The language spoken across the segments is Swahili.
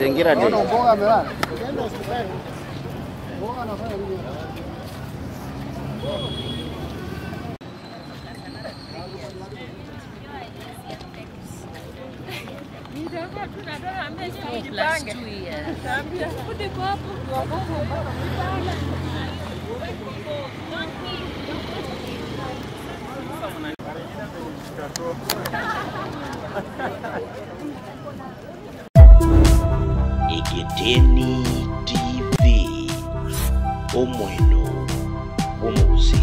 Mazingira Day. Ikiteni TV omweno omuguzi.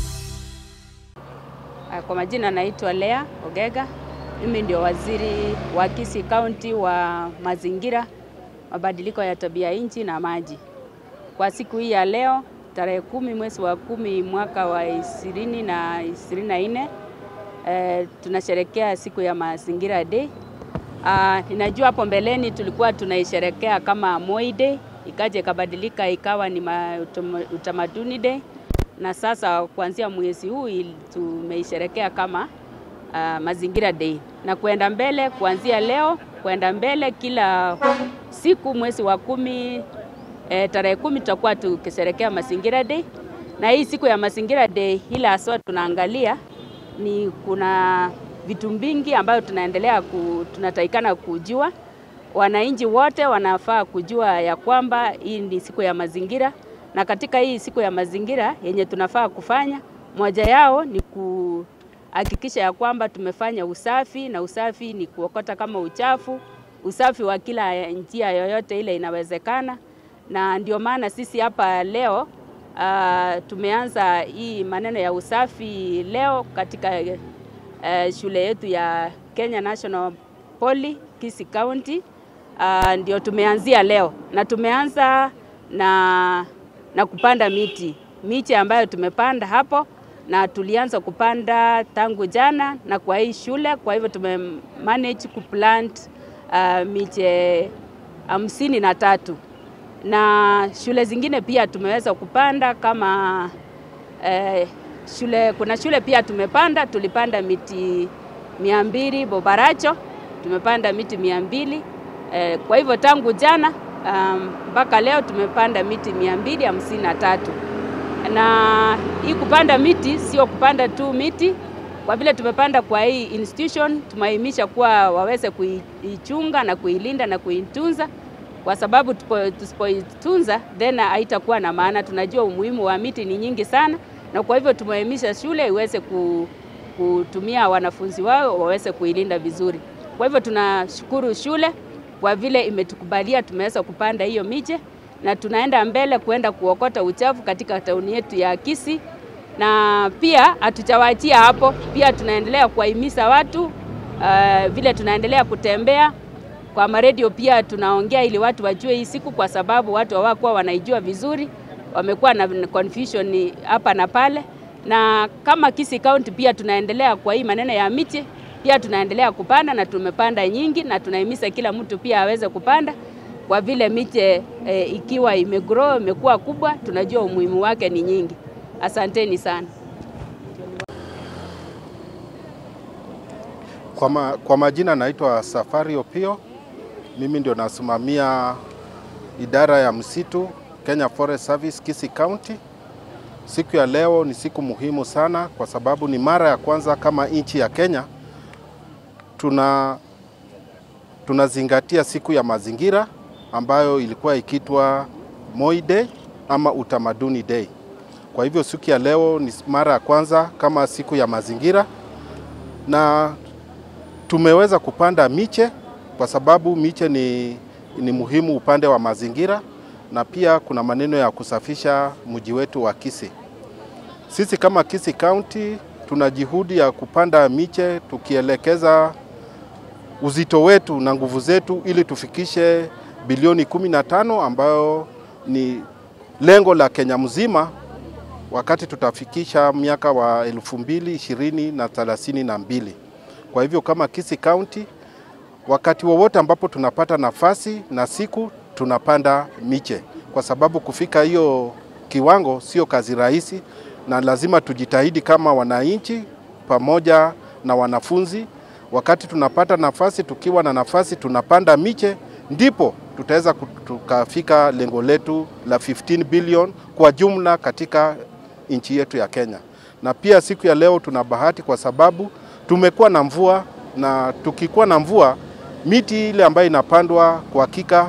Kwa majina naitwa Leah, Ogega. Mimi ndio waziri wa Kisii County wa mazingira, mabadiliko ya tabia nchi na maji. Kwa siku hii ya leo, tarehe 10 mwezi wa 10 mwaka wa 2024, tunasherehekea siku ya Mazingira Day. Ninajua hapo mbeleni tulikuwa tunaisherehekea kama Moi Day, ikaje kabadilika ikawa ni Utamaduni Day, na sasa kuanzia mwezi huu tumeisherehekea kama Mazingira Day. Na kuenda mbele, kuanzia leo kuenda mbele, kila siku mwezi wa 10 tarehe 10 tutakuwa tukisherehekea Mazingira Day. Na hii siku ya Mazingira Day ila haswa tunaangalia ni kuna vitu vingi ambayo tunatakikana kujua. Wananchi wote wanafaa kujua ya kwamba hii ni siku ya mazingira, na katika hii siku ya mazingira yenye tunafaa kufanya, moja yao ni kuhakikisha ya kwamba tumefanya usafi, na usafi ni kuokota kama usafi wa kila njia yoyote ile inawezekana. Na ndio maana sisi hapa leo tumeanza hii maneno ya usafi leo katika shule yetu ya Kenya National Poly, Kisii County. Ndio tumeanzia leo, na tumeanza na kupanda miti ambayo tumepanda hapo, na tulianza kupanda tangu jana na kwa hii shule. Kwa hivyo tumemanage kuplant miche 53, na shule zingine pia tumeweza kupanda kama kuna shule pia tulipanda miti 200 Bobaracho, tumepanda miti 200. Kwa hivyo tangu jana mpaka leo tumepanda miti 253. Na hii kupanda miti sio kupanda tu miti, kwa vile tumepanda kwa hii institution, tumehimiza kuwa waweze kuichunga na kuilinda na kuitunza, kwa sababu tusipoitunza then haitakuwa na maana. Tunajua umuhimu wa miti ni nyingi sana, na kwa hivyo tumehimiza shule iweze kutumia wanafunzi wao waweze kuilinda vizuri. Kwa hivyo tunashukuru shule kwa vile imetukubalia tumeweza kupanda hiyo miche, na tunaenda mbele kuenda kuokota uchafu katika tauni yetu ya Kisii. Na pia hatujawaachia hapo, pia tunaendelea kuwahimiza watu vile tunaendelea kutembea kwa maredio, pia tunaongea ili watu wajue hii siku, kwa sababu watu hawakuwa wanaijua vizuri, wamekuwa na confusion hapa na pale. Na kama Kisii County pia tunaendelea kwa hii maneno ya miche, pia tunaendelea kupanda, na tumepanda nyingi, na tunahimiza kila mtu pia aweze kupanda, kwa vile miche ikiwa imegrow, imekuwa kubwa, tunajua umuhimu wake ni nyingi. Asanteni sana. Kwa majina naitwa Safari Opio. Mimi ndio nasimamia idara ya msitu Kenya Forest Service Kisii County. Siku ya leo ni siku muhimu sana, kwa sababu ni mara ya kwanza kama nchi ya Kenya tunazingatia siku ya mazingira ambayo ilikuwa ikiitwa Moi Day ama Utamaduni Day. Kwa hivyo siku ya leo ni mara ya kwanza kama siku ya mazingira, na tumeweza kupanda miche kwa sababu miche ni muhimu upande wa mazingira, na pia kuna maneno ya kusafisha mji wetu wa Kisii. Sisi kama Kisii County tuna juhudi ya kupanda miche, tukielekeza uzito wetu na nguvu zetu ili tufikishe bilioni 15 ambayo ni lengo la Kenya mzima wakati tutafikisha miaka wa 2032. Kwa hivyo kama Kisii County, wakati wowote ambapo tunapata nafasi na siku, tunapanda miche, kwa sababu kufika hiyo kiwango sio kazi rahisi, na lazima tujitahidi kama wananchi pamoja na wanafunzi. Wakati tunapata nafasi, tukiwa na nafasi tunapanda miche ndipo tutaweza tukafika lengo letu la 15 billion kwa jumla katika nchi yetu ya Kenya. Na pia siku ya leo tuna bahati kwa sababu tumekuwa na mvua, na tukikuwa na mvua miti ile ambayo inapandwa kwa hakika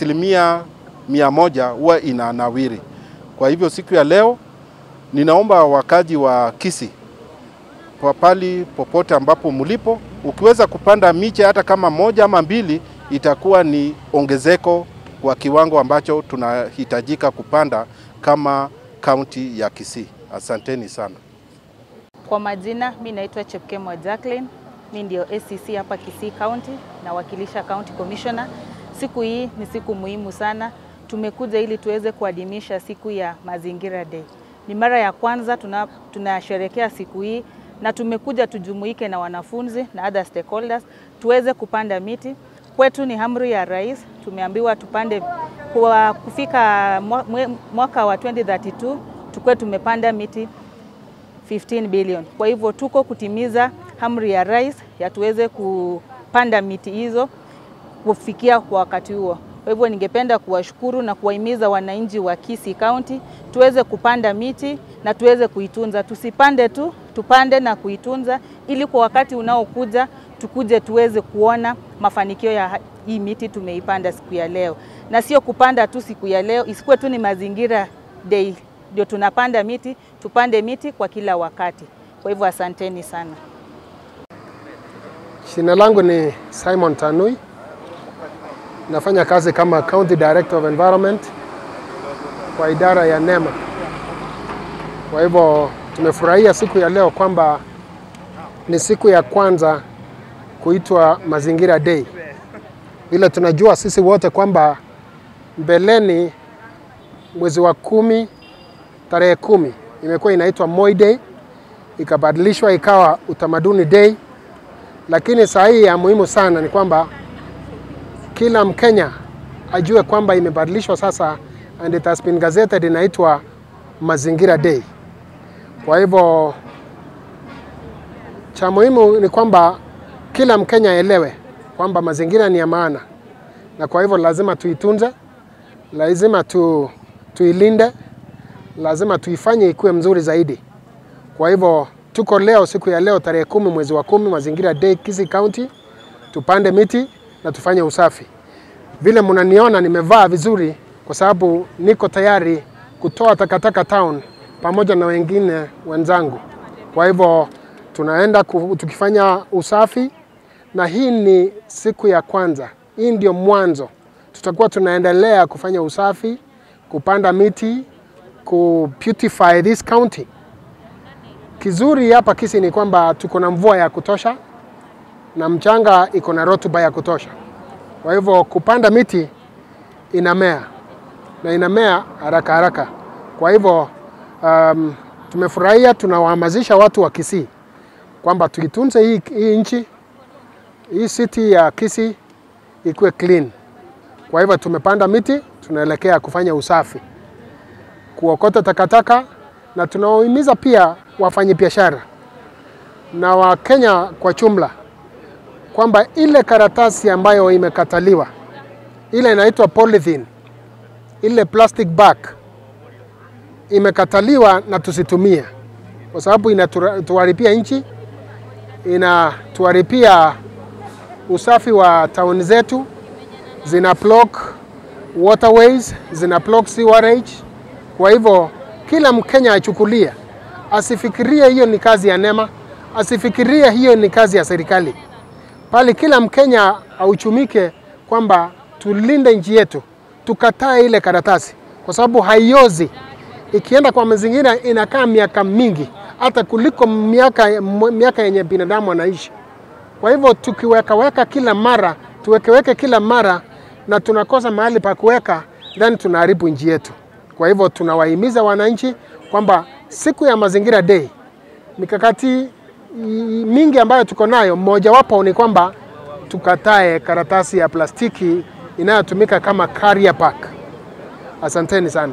100% huwa inanawiri. Kwa hivyo siku ya leo ninaomba wakaji wa Kisii kwa pali popote ambapo mlipo, ukiweza kupanda miche hata kama 1 ama 2, itakuwa ni ongezeko kwa kiwango ambacho tunahitajika kupanda kama kaunti ya Kisii. Asanteni sana. Kwa majina, mimi naitwa Chepkemwa Jacqueline. Mimi ndio ACC hapa Kisii County na wakilisha County Commissioner. Siku hii ni siku muhimu sana. Tumekuja ili tuweze kuadhimisha siku ya Mazingira Day. Ni mara ya kwanza tunasherehekea siku hii, na tumekuja tujumuike na wanafunzi na other stakeholders tuweze kupanda miti. Kwetu ni amri ya rais, tumeambiwa tupande kwa kufika mwaka wa 2032 tukue tumepanda miti 15 billion. Kwa hivyo tuko kutimiza amri ya rais ya tuweze kupanda miti hizo kufikia kwa wakati huo. Kwa hivyo ningependa kuwashukuru na kuwahimiza wananchi wa Kisii County tuweze kupanda miti na tuweze kuitunza. Tusipande tu, tupande na kuitunza ili kwa wakati unaokuja tukuje tuweze kuona mafanikio ya hii miti tumeipanda siku ya leo. Na sio kupanda tu siku ya leo, isikuwe tu ni Mazingira Day ndio tunapanda miti, tupande miti kwa kila wakati. Kwa hivyo asanteni sana. Jina langu ni Simon Tanui. Nafanya kazi kama County Director of Environment kwa idara ya NEMA. Kwa hivyo tumefurahia siku ya leo kwamba ni siku ya kwanza kuitwa Mazingira Day. Vile tunajua sisi wote kwamba mbeleni mwezi wa 10 tarehe 10 imekuwa inaitwa Moi Day, ikabadilishwa ikawa Utamaduni Day. Lakini saa hii ya muhimu sana ni kwamba kila Mkenya ajue kwamba imebadilishwa sasa, and it has been gazetted, inaitwa Mazingira Day. Kwa hivyo cha muhimu ni kwamba kila Mkenya aelewe kwamba mazingira ni ya maana, na kwa hivyo lazima tuitunze, lazima tuilinde, lazima tuifanye ikuwe mzuri zaidi. Kwa hivyo tuko leo, siku ya leo tarehe 10 mwezi wa 10, Mazingira Day Kisii County, tupande miti na tufanye usafi. Vile mnaniona nimevaa vizuri kwa sababu niko tayari kutoa takataka town pamoja na wengine wenzangu. Kwa hivyo tunaenda tukifanya usafi, na hii ni siku ya kwanza. Hii ndio mwanzo. Tutakuwa tunaendelea kufanya usafi, kupanda miti, beautify this county. Kizuri hapa Kisii ni kwamba tuko na mvua ya kutosha na mchanga iko na rutuba ya kutosha. Kwa hivyo kupanda miti inamea, na inamea haraka haraka. Kwa hivyo tumefurahia, tunawahamasisha watu wa Kisii kwamba tuitunze hii nchi, hii city ya Kisii ikuwe clean. Kwa hivyo tumepanda miti, tunaelekea kufanya usafi, kuokota takataka, na tunawahimiza pia wafanye biashara na Wakenya kwa jumla kwamba ile karatasi ambayo imekataliwa, ile inaitwa polythene, ile plastic bag imekataliwa na tusitumie, kwa sababu inatuharibia nchi, inatuharibia usafi wa town zetu, zina block waterways, zina block sewerage. Kwa hivyo kila Mkenya achukulia, asifikirie hiyo ni kazi ya NEMA, asifikirie hiyo ni kazi ya serikali. Pali kila Mkenya auchumike kwamba tulinde nchi yetu, tukatae ile karatasi kwa sababu haiozi. Ikienda kwa mazingira inakaa miaka mingi hata kuliko miaka yenye binadamu anaishi. Kwa hivyo tukiweka kila mara, tuweke kila mara na tunakosa mahali pa kuweka, then tunaharibu nchi yetu. Kwa hivyo tunawahimiza wananchi kwamba siku ya Mazingira Day, mikakati mingi ambayo tuko nayo, mmoja wapo ni kwamba tukatae karatasi ya plastiki inayotumika kama carrier pack. Asanteni sana.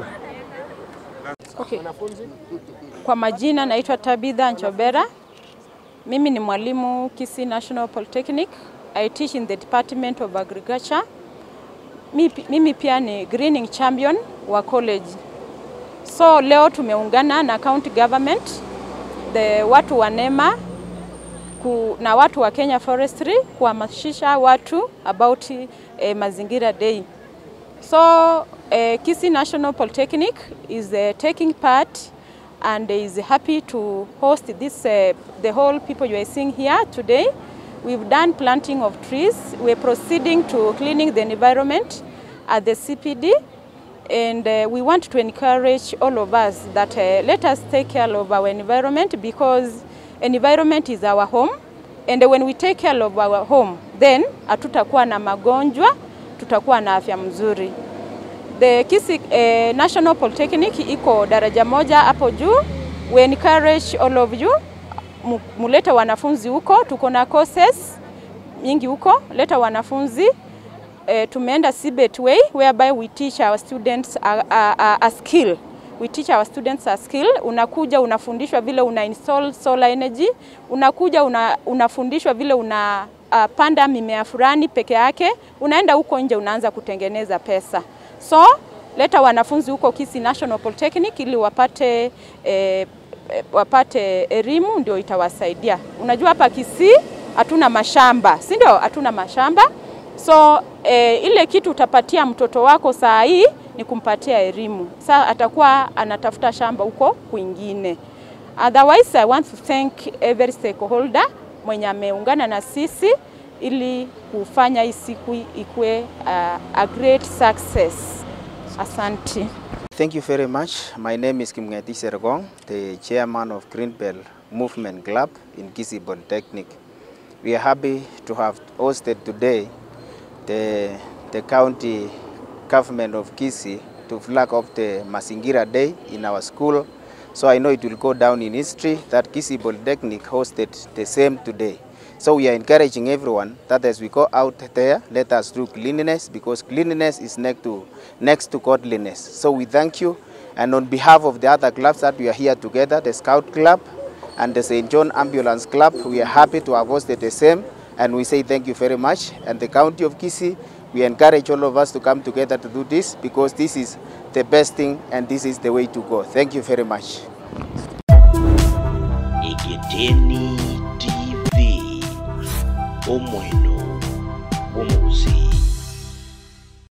Okay. Kwa majina naitwa Tabitha Nchobera. Mimi ni mwalimu Kisii National Polytechnic. I teach in the Department of Agriculture. mimi pia ni greening champion wa college. So leo tumeungana na county government, watu wa NEMA na watu wa Kenya Forestry kuhamasisha watu about Mazingira Day. So Kisii National Polytechnic is taking part and is happy to host this, the whole people you are seeing here today. We've done planting of trees. We're proceeding to cleaning the environment at the CPD. And we want to encourage all of us that let us take care of our environment, because environment is our home. And when we take care of our home, then hatutakuwa na magonjwa, tutakuwa na afya mzuri. The Kisii National Polytechnic iko daraja moja hapo juu. We encourage all of you, muleta wanafunzi huko, tuko na courses mingi huko, leta wanafunzi. Tumeenda CBET way, whereby we teach our students a skill. We teach our students a skill. Unakuja unafundishwa vile una install solar energy. Unakuja unafundishwa vile panda mimea fulani peke yake. Unaenda huko nje unaanza kutengeneza pesa. So, leta wanafunzi huko Kisii National Polytechnic ili wapate elimu, ndio itawasaidia. Unajua hapa Kisii hatuna mashamba, si ndio? Hatuna mashamba. So ile kitu utapatia mtoto wako saa hii ni kumpatia elimu. Sasa atakuwa anatafuta shamba huko kwingine. Otherwise, I want to thank every stakeholder mwenye ameungana na sisi ili kufanya hii siku ikue a great success. Asante. Thank you very much. My name is Kimngeti Sergong, the chairman of Greenbelt Movement Club in Kisii Polytechnic. We are happy to have hosted today the county government of Kisii to flag off the Mazingira Day in our school. So I know it will go down in history that Kisii Polytechnic hosted the same today. So we are encouraging everyone that as we go out there, let us do cleanliness, because cleanliness is next to godliness. So we thank you, and on behalf of the other clubs that we are here together, the Scout Club and the St. John Ambulance Club, we are happy to have hosted the same, and we say thank you very much. And the County of Kisii, we encourage all of us to come together to do this, because this is the best thing and this is the way to go. Thank you very much. Egeteni TV Omweno.